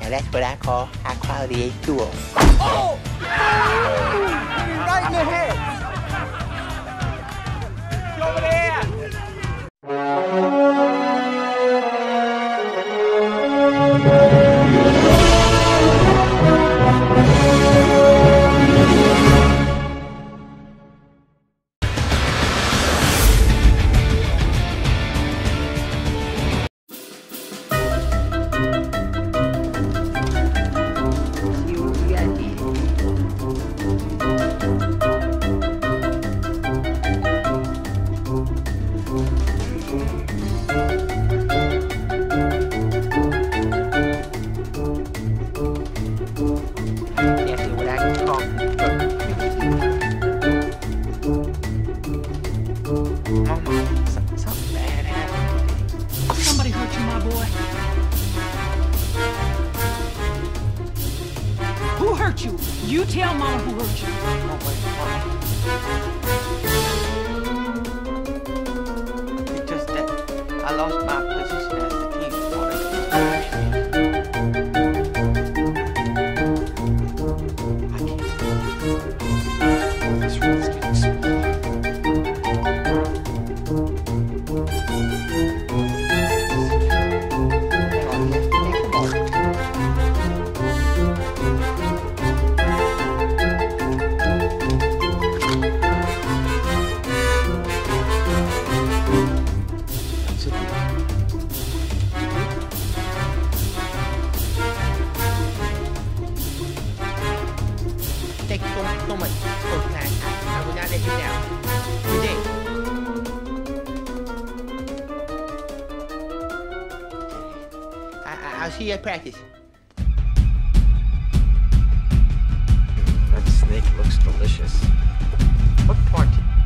that's what I call high-quality H2O. Oh! Right in the head! Get over there! You tell Mama who hurt you. It's just that I lost my position as the team Thank you so much, Coach Klein. I will not let you down. Good day. I'll see you at practice. That snake looks delicious. What part?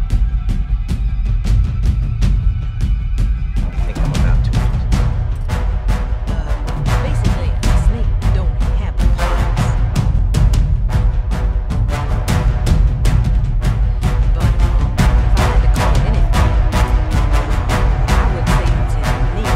I think I'm about to. Basically, a snake don't have claws. But if I had to call it anything, I would say it's his knee.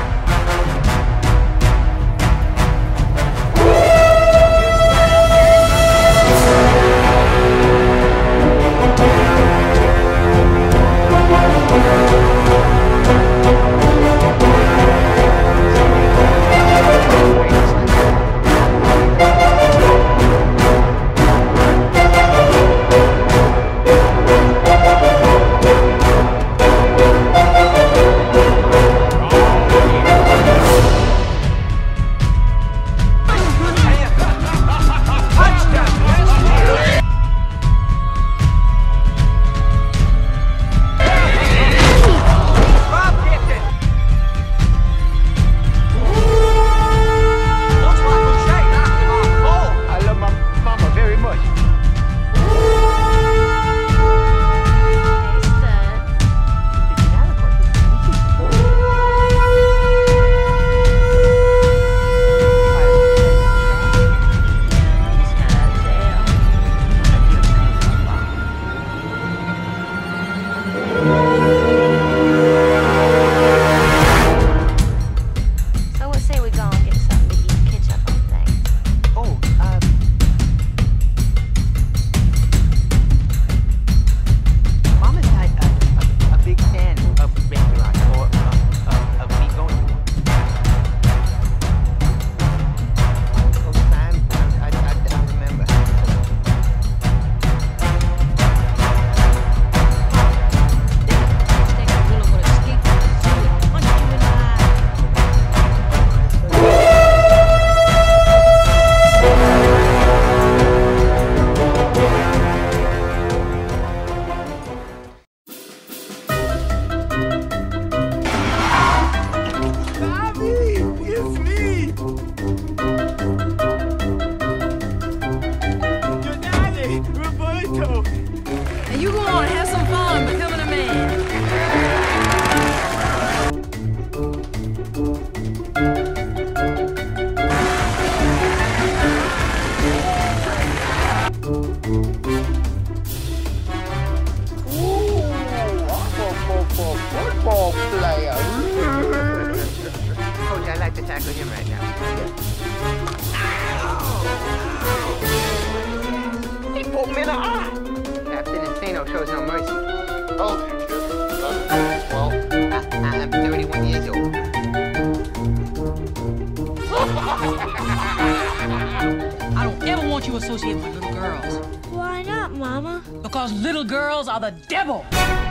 I don't ever want you associated with little girls. Why not, Mama? Because little girls are the devil.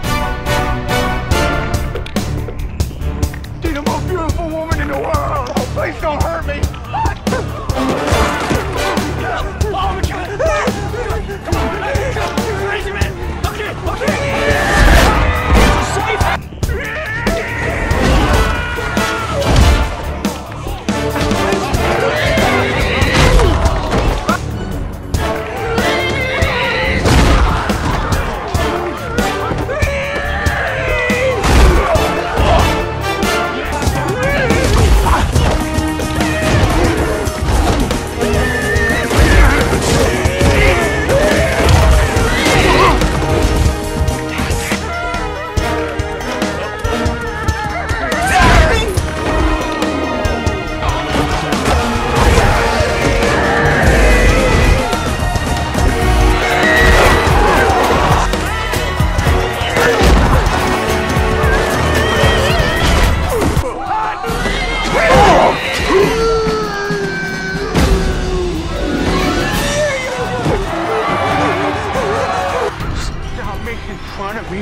You're the most beautiful woman in the world. Oh, please don't hurt me. Oh, God. Come on. You're crazy, man. Okay. In front of me.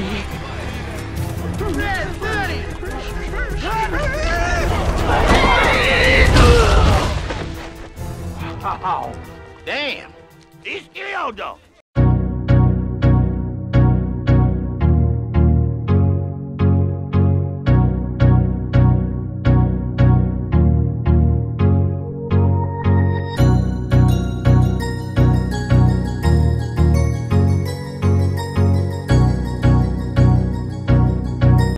Wow. Damn. He's killed though.